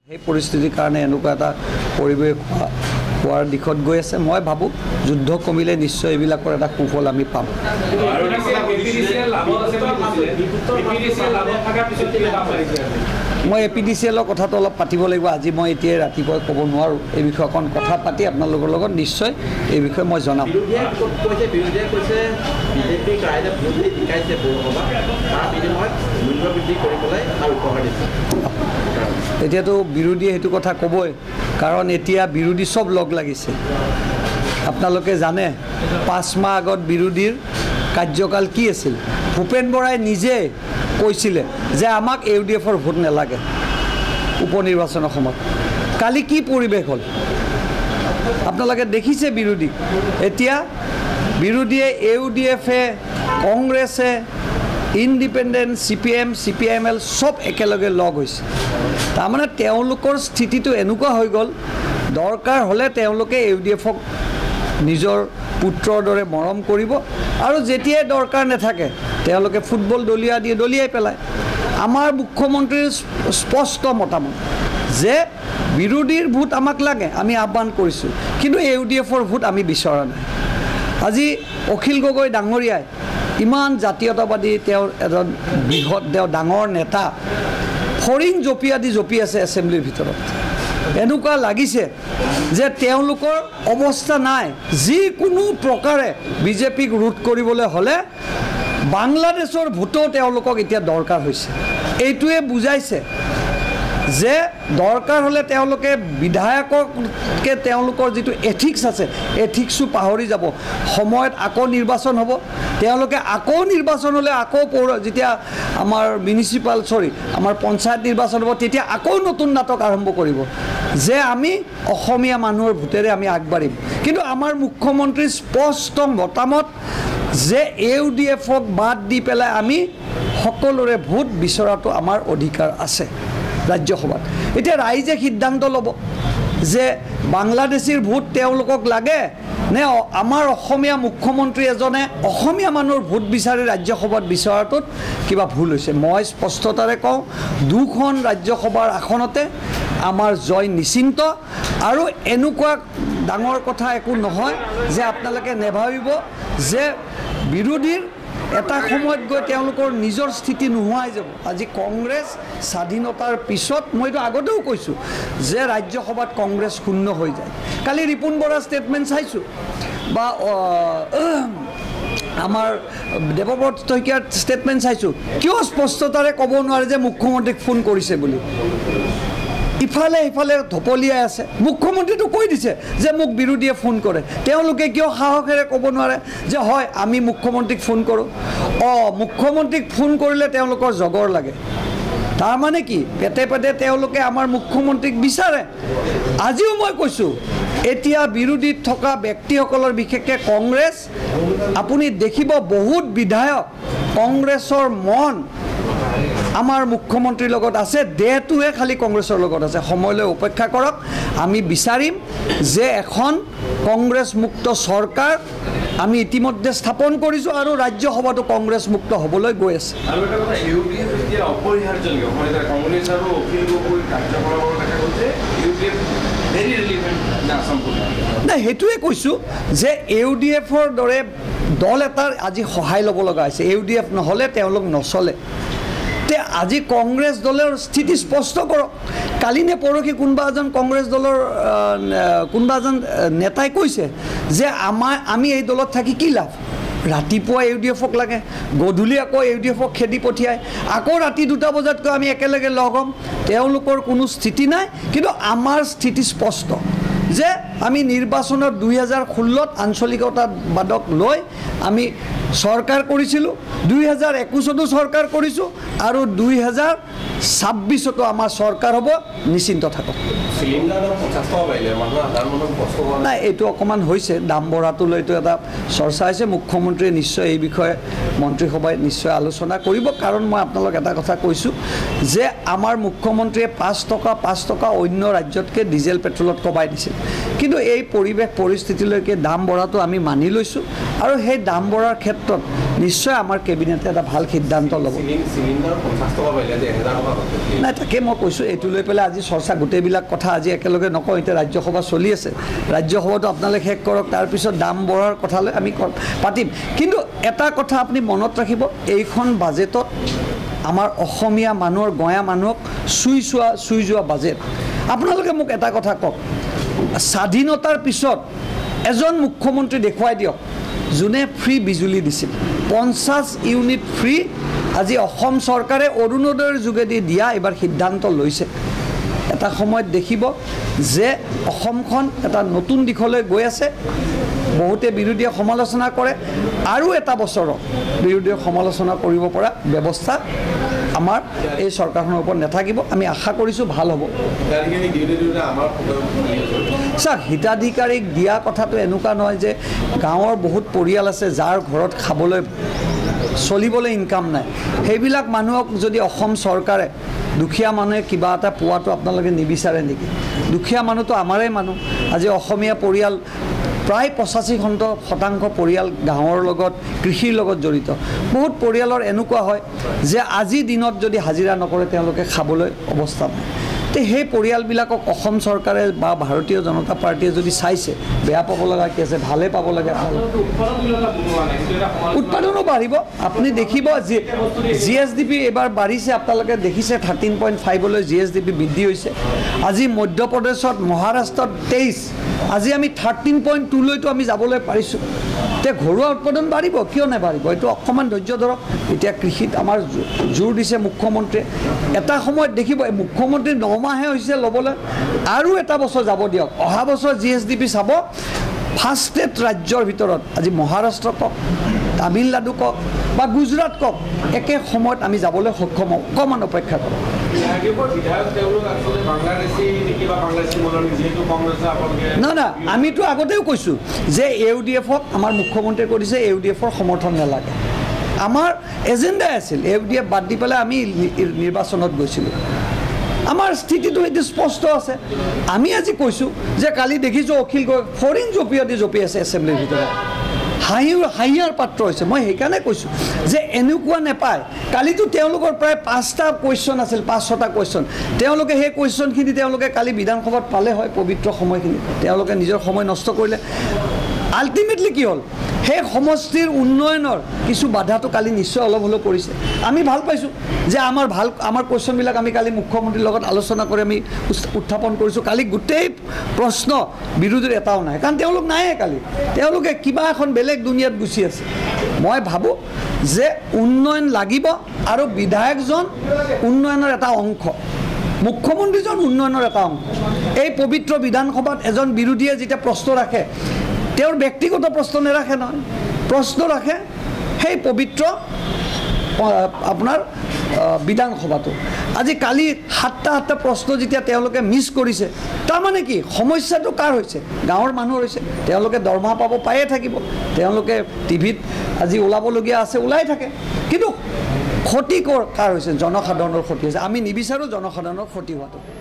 সেই পৰিস্থিতিৰ কাৰণে এনেকুৱা এটা পৰিৱেশ হোৱাৰ দিশত গৈ আছে। মই ভাবোঁ যুদ্ধ কমিলে নিশ্চয় এইবিলাকৰ এটা সুফল আমি পাম। মই APDCLৰ কথাটো অলপ পাতিব লাগিব। আজি মই এতিয়াই ৰাতিপুৱাই ক'ব নোৱাৰোঁ। এই বিষয়ে অকণ কথা পাতি আপোনালোকৰ লগত নিশ্চয় এই বিষয়ে মই জনাম। এতিয়াতো বিৰোধীয়ে সেইটো কথা ক'বই, কাৰণ এতিয়া বিৰোধী চব লগ লাগিছে। আপোনালোকে জানে 5 মাহ আগত বিৰোধীৰ কাৰ্যকাল কি আছিল। ভূপেন বৰাই নিজে কৈছিলে যে আমাক UDFৰ ভোট নালাগে উপ নিৰ্বাচনৰ সময়ত। কালি কি পৰিৱেশ হ'ল আপোনালোকে দেখিছে বিৰোধী। এতিয়া বিৰোধীয়ে UDFে কংগ্ৰেছে ইণ্ডিপেণ্ডেণ্ট CPM CPIML চব একেলগে লগ হৈছে। তাৰমানে তেওঁলোকৰ স্থিতিটো এনেকুৱা হৈ গ'ল, দৰকাৰ হ'লে তেওঁলোকে UDFক নিজৰ পুত্ৰৰ দৰে মৰম কৰিব, আৰু যেতিয়াই দৰকাৰ নাথাকে তেওঁলোকে ফুটবল দলিয়াই পেলায়। আমাৰ মুখ্যমন্ত্ৰীৰ স্পষ্ট মতামত যে বিৰোধীৰ ভোট আমাক লাগে, আমি আহ্বান কৰিছোঁ, কিন্তু UDFৰ ভোট আমি বিচৰা নাই। আজি অখিল গগৈ ডাঙৰীয়াই ইমান জাতীয়তাবাদী, তেওঁৰ এজন বৃহৎ, তেওঁ ডাঙৰ নেতা, ফৰিং জঁপি আছে এছেম্বলিৰ ভিতৰত। এনেকুৱা লাগিছে যে তেওঁলোকৰ অৱস্থা নাই। যিকোনো প্ৰকাৰে বিজেপিক ৰোধ কৰিবলৈ হ'লে বাংলাদেশৰ ভোটো তেওঁলোকক এতিয়া দৰকাৰ হৈছে। এইটোৱে বুজাইছে যে দৰকাৰ হ'লে তেওঁলোকে বিধায়ককে তেওঁলোকৰ যিটো এথিক্স আছে, এথিক্সো পাহৰি যাব। সময়ত আকৌ নিৰ্বাচন হ'ব, তেওঁলোকে আকৌ নিৰ্বাচন হ'লে আকৌ যেতিয়া আমাৰ আমাৰ পঞ্চায়ত নিৰ্বাচন হ'ব, তেতিয়া আকৌ নতুন নাটক আৰম্ভ কৰিব যে আমি অসমীয়া মানুহৰ ভোটেৰে আমি আগবাঢ়িম। কিন্তু আমাৰ মুখ্যমন্ত্ৰীৰ স্পষ্ট মতামত যে UDFক বাদ দি পেলাই আমি সকলোৰে ভোট বিচৰাটো আমাৰ অধিকাৰ আছে ৰাজ্যসভাত। এতিয়া ৰাইজে সিদ্ধান্ত ল'ব যে বাংলাদেশীৰ ভোট তেওঁলোকক লাগে নে আমাৰ অসমীয়া মুখ্যমন্ত্ৰী এজনে অসমীয়া মানুহৰ ভোট বিচাৰি ৰাজ্যসভাত বিচৰাটোত কিবা ভুল হৈছে। মই স্পষ্টতাৰে কওঁ, 2খন ৰাজ্যসভাৰ আসনতে আমাৰ জয় নিশ্চিন্ত, আৰু এনেকুৱা ডাঙৰ কথা একো নহয় যে আপোনালোকে নেভাবিব যে বিৰোধীৰ এটা সময়ত গৈ তেওঁলোকৰ নিজৰ স্থিতি নোহোৱাই যাব। আজি কংগ্ৰেছ স্বাধীনতাৰ পিছত, মইতো আগতেও কৈছোঁ যে ৰাজ্যসভাত কংগ্ৰেছ শূন্য হৈ যায়। কালি ৰিপুণ বৰাৰ ষ্টেটমেণ্ট চাইছোঁ, বা আমাৰ দেৱব্ৰত শইকীয়াৰ ষ্টেটমেণ্ট চাইছোঁ। কিয় স্পষ্টতাৰে ক'ব নোৱাৰে যে মুখ্যমন্ত্ৰীক ফোন কৰিছে বুলি? ইফালে সিফালে ধপলিয়াই আছে। মুখ্যমন্ত্ৰীটো কৈ দিছে যে মোক বিৰোধীয়ে ফোন কৰে। তেওঁলোকে কিয় সাহসেৰে ক'ব নোৱাৰে যে হয় আমি মুখ্যমন্ত্ৰীক ফোন কৰোঁ? মুখ্যমন্ত্ৰীক ফোন কৰিলে তেওঁলোকৰ জগৰ লাগে। তাৰমানে কি পেটে পেটে তেওঁলোকে আমাৰ মুখ্যমন্ত্ৰীক বিচাৰে। আজিও মই কৈছোঁ, এতিয়া বিৰোধীত থকা ব্যক্তিসকলৰ, বিশেষকৈ কংগ্ৰেছ, আপুনি দেখিব বহুত বিধায়ক কংগ্ৰেছৰ মন আমাৰ মুখ্যমন্ত্ৰীৰ লগত আছে, দেহটোহে খালি কংগ্ৰেছৰ লগত আছে। সময়লৈ অপেক্ষা কৰক, আমি বিচাৰিম যে এখন কংগ্ৰেছ মুক্ত চৰকাৰ আমি ইতিমধ্যে স্থাপন কৰিছোঁ, আৰু ৰাজ্যসভাটো কংগ্ৰেছ মুক্ত হ'বলৈ গৈ আছে। নাই, সেইটোৱে কৈছোঁ যে UDFৰ দৰে দল এটাৰ আজি সহায় ল'ব লগা হৈছে। UDF নহ'লে তেওঁলোক নচলে। আজি কংগ্ৰেছ দলৰ স্থিতি স্পষ্ট কৰক। কালি নে পৰহি কোনোবা এজন কংগ্ৰেছ দলৰ কোনোবা এজন নেতাই কৈছে যে আমি এই দলত থাকি কি লাভ? ৰাতিপুৱা UDFক লাগে, গধূলি আকৌ UDFক খেদি পঠিয়ায়, আকৌ ৰাতি 2টা বজাতকৈ আমি একেলগে লগ হ'ম। তেওঁলোকৰ কোনো স্থিতি নাই, কিন্তু আমাৰ স্থিতি স্পষ্ট যে আমি নিৰ্বাচনত 2016ত আঞ্চলিকতাবাদক লৈ আমি চৰকাৰ কৰিছিলোঁ, 2021তো চৰকাৰ কৰিছোঁ, আৰু 2026তো আমাৰ চৰকাৰ হ'ব। নিশ্চিন্ত থাকক। নাই, এইটো অকণমান হৈছে, দাম বঢ়াটো লৈতো এটা চৰ্চা হৈছে। মুখ্যমন্ত্ৰীয়ে নিশ্চয় এই বিষয়ে মন্ত্ৰীসভাই নিশ্চয় আলোচনা কৰিব, কাৰণ মই আপোনালোক এটা কথা কৈছোঁ যে আমাৰ মুখ্যমন্ত্ৰীয়ে 5 টকা অন্য ৰাজ্যতকৈ ডিজেল পেট্ৰলত কমাই দিছিল, কিন্তু এই পৰিৱেশ পৰিস্থিতিলৈকে দাম বঢ়াটো আমি মানি লৈছোঁ, আৰু সেই দাম বঢ়াৰ ক্ষেত্ৰত ক্ষেত্ৰত নিশ্চয় আমাৰ কেবিনেটে এটা ভাল সিদ্ধান্ত ল'ব নাই তাকে মই কৈছোঁ এইটো লৈ পেলাই আজি চৰ্চা গোটেইবিলাক কথা আজি একেলগে নকওঁ এতিয়া ৰাজ্যসভা চলি আছে ৰাজ্যসভাটো আপোনালোকে শেষ কৰক তাৰপিছত দাম বঢ়াৰ কথালৈ আমি পাতিম কিন্তু এটা কথা আপুনি মনত ৰাখিব এইখন বাজেটত আমাৰ অসমীয়া মানুহৰ গঞা মানুহক চুই যোৱা বাজেট আপোনালোকে মোক এটা কথা কওক স্বাধীনতাৰ পিছত এজন মুখ্যমন্ত্ৰী দেখুৱাই দিয়ক যোনে ফ্ৰী বিজুলী দিছিল 50 ইউনিট ফ্ৰী আজি অসম চৰকাৰে অৰুণোদয়ৰ যোগেদি দিয়া এবাৰ সিদ্ধান্ত লৈছে এটা সময়ত দেখিব যে অসমখন এটা নতুন দিশলৈ গৈ আছে বহুতে বিৰোধীয়ে সমালোচনা কৰে আৰু এটা বছৰত বিৰোধীয়ে সমালোচনা কৰিব পৰা ব্যৱস্থা আমাৰ এই চৰকাৰখনৰ ওপৰত নাথাকিব আমি আশা কৰিছোঁ ভাল হ'ব চাওক হিতাধিকাৰীক দিয়া কথাটো এনেকুৱা নহয় যে গাঁৱৰ বহুত পৰিয়াল আছে যাৰ ঘৰত খাবলৈ চলিবলৈ ইনকাম নাই সেইবিলাক মানুহক যদি অসম চৰকাৰে দুখীয়া মানুহে কিবা এটা পোৱাটো আপোনালোকে নিবিচাৰে নেকি দুখীয়া মানুহটো আমাৰেই মানুহ আজি অসমীয়া পৰিয়াল প্ৰায় 85% পৰিয়াল গাঁৱৰ লগত কৃষিৰ লগত জড়িত বহুত পৰিয়ালৰ এনেকুৱা হয় যে আজি দিনত যদি হাজিৰা নকৰে তেওঁলোকে খাবলৈ অৱস্থা নাই তে সেই পৰিয়ালবিলাকক অসম চৰকাৰে বা ভাৰতীয় জনতা পাৰ্টিয়ে যদি চাইছে বেয়া পাব লগা কি আছে ভালে পাব লাগে উৎপাদনো বাঢ়িব আপুনি দেখিব GSDP এবাৰ বাঢ়িছে আপোনালোকে দেখিছে 13.5লৈ GSDP বৃদ্ধি হৈছে আজি মধ্যপ্ৰদেশত মহাৰাষ্ট্ৰত 23 আজি আমি 13.2লৈতো আমি যাবলৈ পাৰিছোঁ তে ঘৰুৱা উৎপাদন বাঢ়িব কিয় নাবাঢ়িব এইটো অকণমান ধৈৰ্য ধৰক এতিয়া কৃষিত আমাৰ জোৰ দিছে মুখ্যমন্ত্ৰীয়ে এটা সময়ত দেখিব এই মুখ্যমন্ত্ৰী 9 মাহে হৈছে ল'বলৈ আৰু এটা বছৰ যাব দিয়ক অহা বছৰ GSDP চাব ফাৰ্ষ্ট ষ্টেট ৰাজ্যৰ ভিতৰত আজি মহাৰাষ্ট্ৰ কওক তামিলনাডু কওক বা গুজৰাট কওক একে সময়ত আমি যাবলৈ সক্ষম হওঁ অকণমান অপেক্ষা কৰক না আমিতো আগতেও কৈছোঁ যে UDFক আমাৰ মুখ্যমন্ত্ৰীয়ে কৰিছে UDFৰ সমৰ্থন নালাগে আমাৰ এজেণ্ডাই আছিল UDF বাদ দি পেলাই আমি নিৰ্বাচনত গৈছিলোঁ আমাৰ স্থিতিটো এটি স্পষ্ট আছে আমি আজি কৈছোঁ যে কালি দেখিছোঁ অখিল গগৈ ফৰিন জপি আছে এছেম্বলিৰ ভিতৰত হাঁহিয়াৰ পাত্ৰ হৈছে মই সেইকাৰণে কৈছোঁ যে এনেকুৱা নেপায় কালিতো তেওঁলোকৰ প্ৰায় 5টা কুৱেশ্যন আছিল 5-6টা কুৱেশ্যন তেওঁলোকে সেই কুৱেশ্যনখিনি তেওঁলোকে কালি বিধানসভাত পালে হয় পবিত্ৰ সময়খিনি তেওঁলোকে নিজৰ সময় নষ্ট কৰিলে আল্টিমেটলি কি হ'ল সেই সমষ্টিৰ উন্নয়নৰ কিছু বাধাটো কালি নিশ্চয় অলপ হ'লেও পৰিছে আমি ভাল পাইছোঁ যে আমাৰ কুৱেশ্যনবিলাক আমি কালি মুখ্যমন্ত্ৰীৰ লগত আলোচনা কৰি আমি উত্থাপন কৰিছোঁ কালি গোটেই প্ৰশ্ন বিৰোধীৰ এটাও নাই কাৰণ তেওঁলোক নাইয়ে কালি তেওঁলোকে কিবা এখন বেলেগ দুনিয়াত গুচি আছে মই ভাবোঁ যে উন্নয়ন লাগিব আৰু বিধায়কজন উন্নয়নৰ এটা অংশ মুখ্যমন্ত্ৰীজন উন্নয়নৰ এটা অংশ এই পবিত্ৰ বিধানসভাত এজন বিৰোধীয়ে যেতিয়া প্ৰশ্ন ৰাখে তেওঁৰ ব্যক্তিগত প্ৰশ্ন নাৰাখে নহয় প্ৰশ্ন ৰাখে সেই পবিত্ৰ আপোনাৰ বিধানসভাটো আজি কালি 7টা প্ৰশ্ন যেতিয়া তেওঁলোকে মিছ কৰিছে তাৰমানে কি সমস্যাটো কাৰ হৈছে গাঁৱৰ মানুহৰ হৈছে তেওঁলোকে দৰমহা পাব পায়ে থাকিব তেওঁলোকে টিভিত আজি ওলাবলগীয়া আছে ওলাই থাকে কিন্তু ক্ষতি কাৰ হৈছে জনসাধাৰণৰ ক্ষতি হৈছে আমি নিবিচাৰোঁ জনসাধাৰণৰ ক্ষতি হোৱাটো